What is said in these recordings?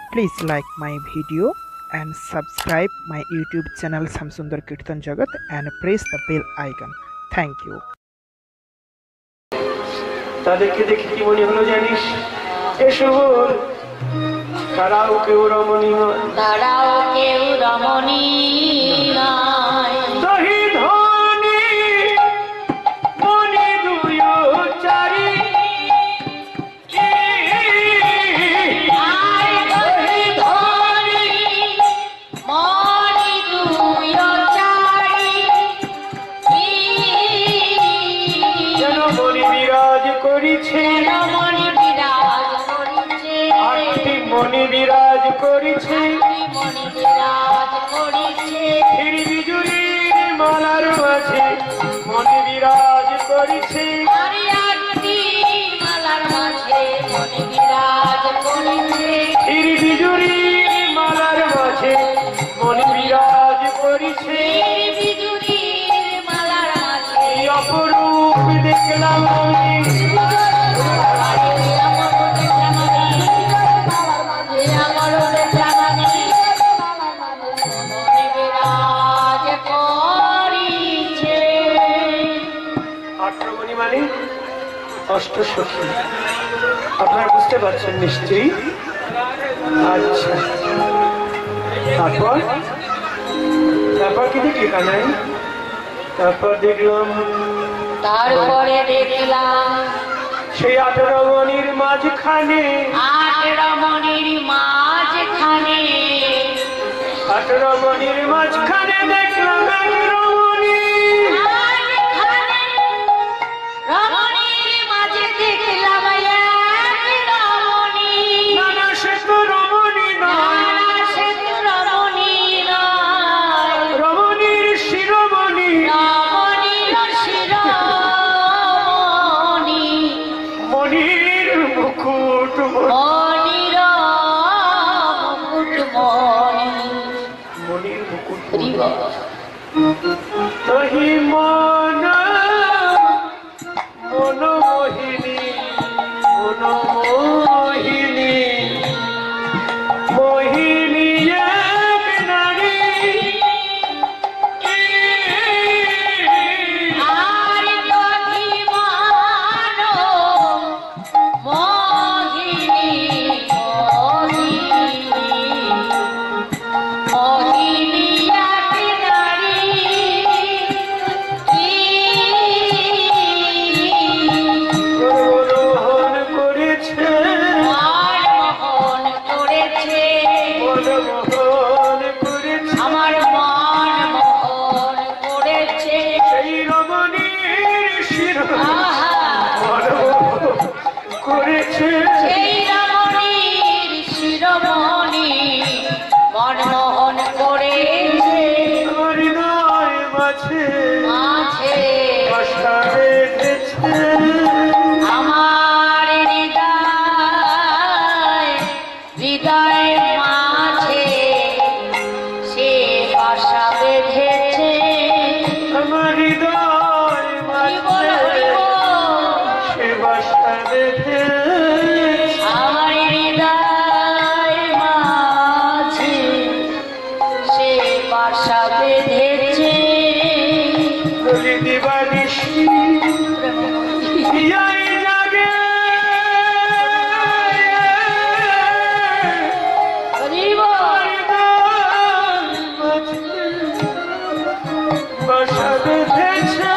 Please like my video and subscribe my YouTube channel Samsundar Kirtan Jagat and press the bell icon. Thank you. তাদেরকে দেখে কি মনে হলো জানিস? এসো তারাও কেউ রমণী নয়, তারাও কেউ রমণী নয়। দহি ধনী মণি দুই চারি, আর দহি ধনী মণি দুই চারি, যেন মণি বিরাজ করিছে, যেন মণি বিরাজ করিছে, আটটি মণি বিরাজ করিছে, মণি বিরাজ করিছে, হিরি বিজুলির মালার মাঝে মণি বিরাজ করিছে, আরিয়াটি মালার মাঝে মণি বিরাজ করিছে, হিরি বিজুলির মালার মাঝে মণি বিরাজ করিছে। বিজুরির মালার মাঝে কি অপরূপ দেখলাম আমি, আট্রমণি মানে অষ্টসখী। আপনারা বুঝতে পারছেন নিশ্চয়ই? আচ্ছা, তারপর তারপর কি দেখলি কানাই? তারপর দেখলাম তারপরে দেখলাম সেই 18 মণির মাঝখানে, 18 মণির মাঝখানে, 18 মণির মাঝখানে দেখলাম এক রমণী, রমণীর মাঝে দেখলাম এক রমণী, না না সে তো রমণী নয়, সে তো রমণী নয়, রমণীর শিরোমণি, রমণীর শিরোমণি, মণির মুকুট, মণির মুকুটমণি। মণির মুকুট। হরিব তহি মন মনোমোহিনী, মনোমোহিনী, মোহিনী এক নারী, আর দধিমান মোহিনী, মোহিনী এক নারী, মনমোহন করেছে, মনমোহন করেছে, মনমোহন করেছে, আমার মন মোহন করেছে। সেই রমণীর শির আহা, মনমোহন করেছে, সেই রমণীর শিরোমণি মনমোহন করেছে, আমার হৃদয় মাঝে মাঝে বাসা বেঁধেছে, আমার হৃদয়, হৃদয় মাঝে সে বাসা বেঁধেছে। আমার হৃদয় হরি বল, মাঝে হরি বল। সে বাসা বেঁধেছে, আমার হৃদয় মাঝে সে বাসা বেঁধেছে। বলি দিবানিশি ইয়াই জাগে, হরি বল। হৃদয় মাঝে বাসা বেঁধেছে,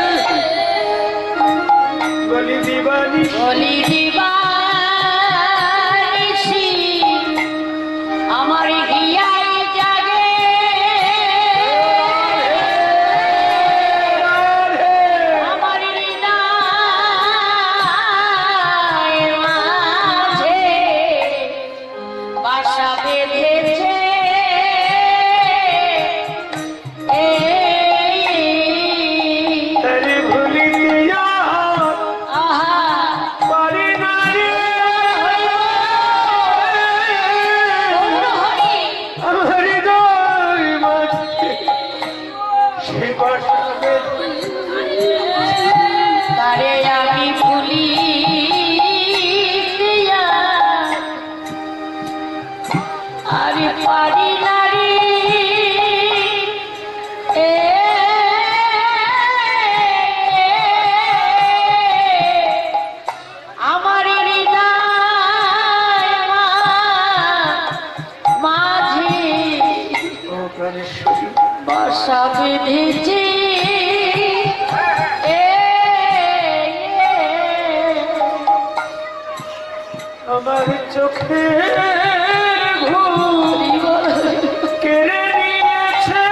বলি দিবানিশি বলি দিবানিশি আমার হিয়ায় জাগে, আমার হৃদয় মাঝে বাসা বেঁধেছে। তারে ভুলি দিয়া আহা, পারি না রে, হরি আমার হৃদয় মাঝে সে বাসা বেঁধেছে, তারে আমি ভুলি দিয়া আরে পারি নারী এ আমার হৃদয় মাঝে ও প্রাণেশ্বরী বাসা বেঁধেছে আমার চোখের ঘুম কেড়ে নিয়েছে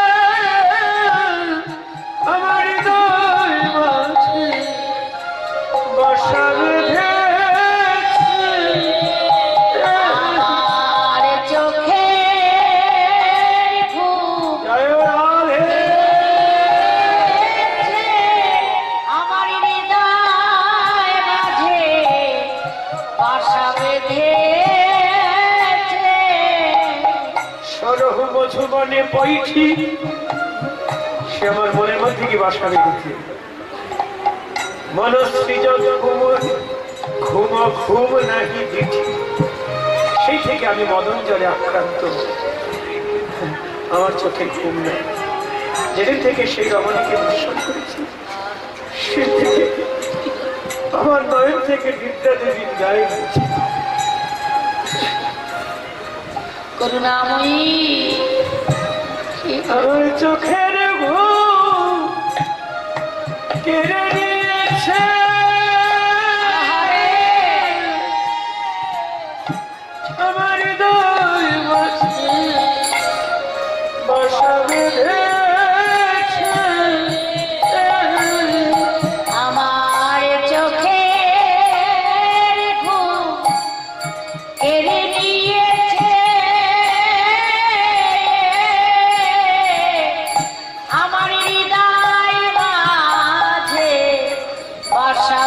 আমার হৃদয় মাঝে বাসা বেঁধেছে আমার চোখে ঘুম জয় রাধে আমার হৃদয় মাঝে বাসা বেঁধেছে সরহ মধুবনে পৈঠি সে আমার মনের মধ্যে কি বাসা বেঁধেছে মনসৃজন ঘুম ঘুম ঘুম নাহি দিঠি সেই থেকে আমি মদন জলে আক্রান্ত আমার চোখে ঘুম নেই যেদিন থেকে সেই রমণীকে দর্শন করেছি সে থেকে আমার নয়ন থেকে বিদ্যা দেবীর গায়ে গেছে করুণাময়ী আমার চোখের ঘুম কেড়ে নিয়েছে আমার হৃদয় মাঝে বাসা বেঁধেছে আমার চোখে ঘুম কেড়ে নিয়েছে আমার হৃদয় মাঝে বাসা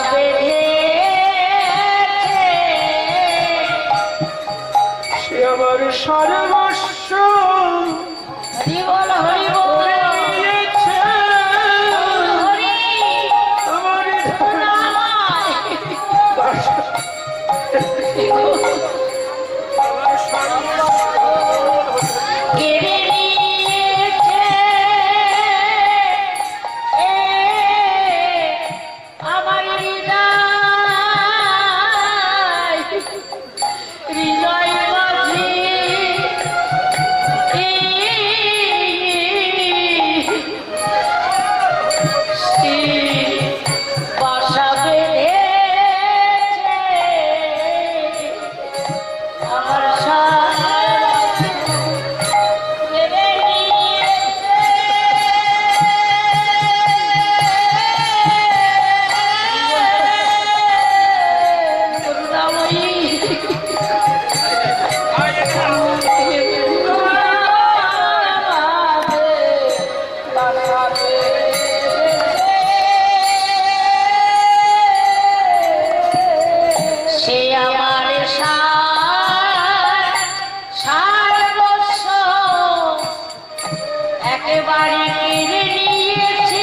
বেঁধেছে সে আমার সর্বস্ব হরি বল হরি বল নিয়েছে হরি আমার হৃদয় রামায় বাসা আমার সর্বস্ব কেড়ে নিয়েছে আমার হৃদয় হৃদয় মাঝে বাসা বেঁধেছে আমার কেড়ে নিয়েছে করুণাময়ী সে আমার সর্বস্ব একেবারে কেড়ে নিয়েছে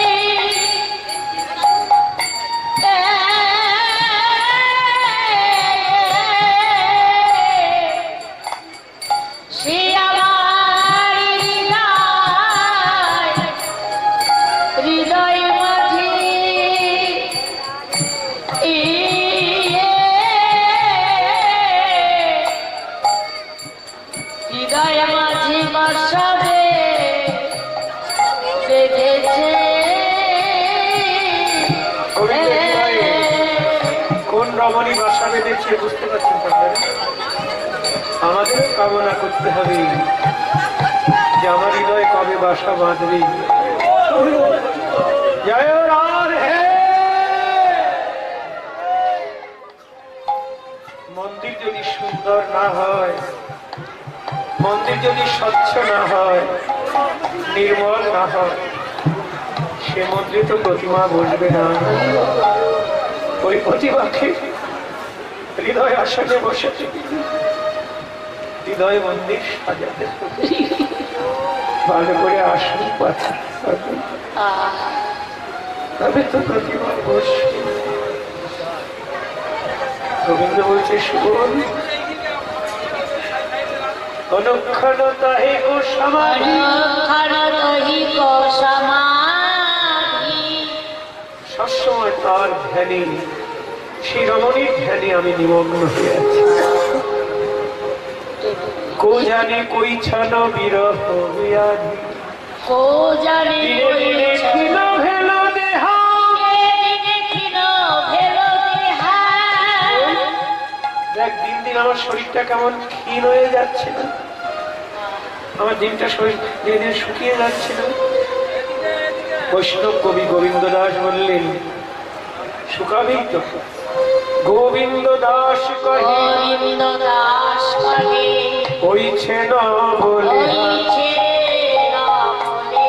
সে আমার হৃদয় মাঝে হৃদয় মাঝে বাসা বেঁধেছে কোন রমণী বাসা বেঁধেছে বুঝতে পারছেন আপনারা আমাদের কামনা করতে হবে যে আমার হৃদয়ে কবে বাসা বাঁধবে জয় রাধে মন্দির যদি সুন্দর না হয় মন্দির যদি স্বচ্ছ না হয় নির্মল না হয় সে মন্দিরে তো প্রতিমা বসবে না ওই প্রতিমাকে হৃদয় আসনে বসে হৃদয় মন্দির সাজাতে ভালো করে আসন পাতা তবে তো প্রতিমা বসবে রবীন্দ্র বলছে সুবল ও অনুক্ষণ তাহে গো সমাধি, অনুক্ষণ তহি কো সমাধি। সবসময় তার ধ্যানে, সেই রমণীর ধ্যানে আমি নিমগ্ন হয়ে আছি। কো জানে কই ছন বিরহ বিয়াধি, কো জানে কই ক্ষীণ ভেল দেহা। দেখ দিন দিন আমার শরীরটা কেমন ক্ষীণ হয়ে যাচ্ছে না, আমার দিনটা শরীর দিনে দিনে শুকিয়ে যাচ্ছে না। বৈষ্ণব কবি গোবিন্দ দাস বললেন, শুকাবেই তো। গোবিন্দ দাস কহে, গোবিন্দ দাস কহে, হইছে না বলে হইছে না বলে।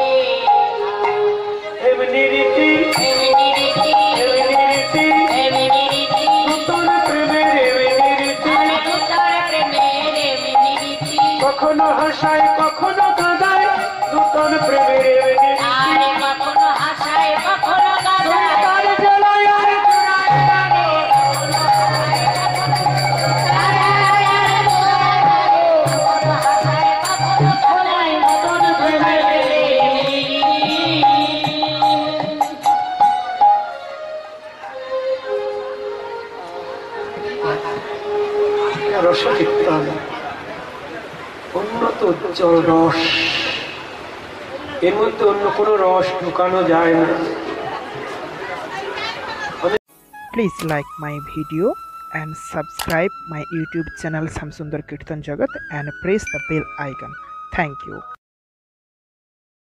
এমনি রীতি, এমনি রীতি, এমনি রীতি, এমনি রীতি, নূতন প্রেমের এমনি রীতি। নূতন প্রেমের এমনি রীতি। কখনো হাসায় কখনো কাঁদায়, নূতন প্রেমের এমনি রীতি। আরে কখনো হাসায় কখনো কাঁদায়, তার জ্বালায় আর রসকীর্তন, উন্নত উজ্জ্বল রস, এর মধ্যে অন্য কোনো রস ঢুকানো যায় না। Please like my video and subscribe my YouTube channel Samsundar Kirtan Jagat and press the bell icon. Thank you.